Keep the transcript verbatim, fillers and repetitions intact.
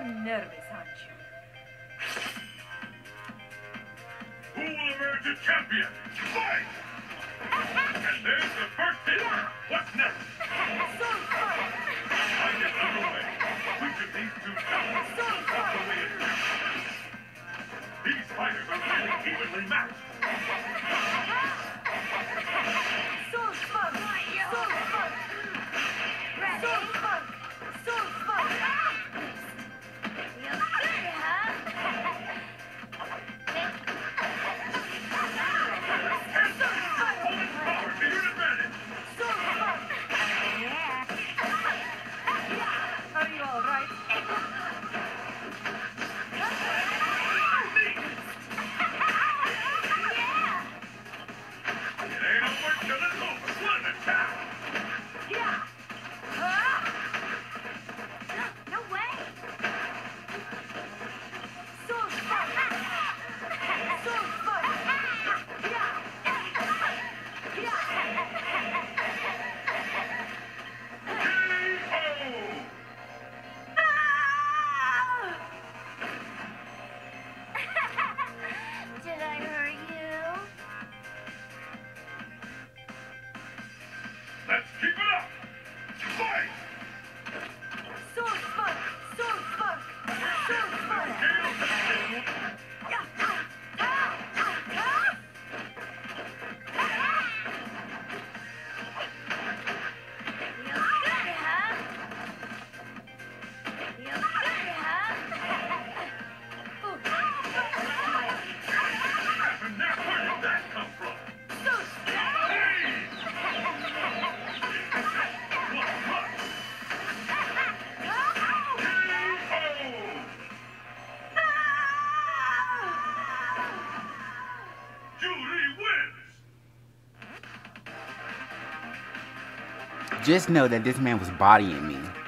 nervous, aren't you? Who will emerge a champion? Fight! And there's the first hit. What's next? So fun! Fight is underway. Which of these two champions So will walk fun! away in victory? These fighters are really evenly matched. So fun! So fun! So fun! So fun! You're good, huh? Opponent's power to your advantage. So fun! Yeah. Are you all right? It ain't over till it's over. One attack. Yeah! No way. So fun! So fun! Yeah! Yeah! K O Did I hurt you? Let's keep it up. Fight! So fun! So fun! So fun! You're good, huh? You're good, huh? And now where did that come from? So Hey! What, what? K O! Julie wins! Just know that this man was bodying me.